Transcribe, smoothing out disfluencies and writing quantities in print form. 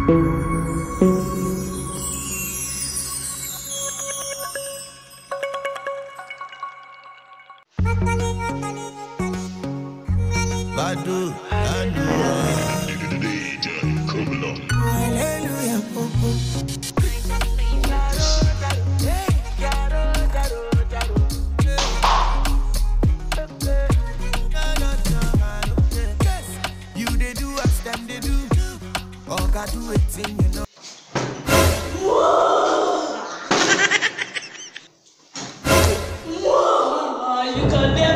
Badu, hallelujah, you they do as them they do. All God do it thing, you know. You can never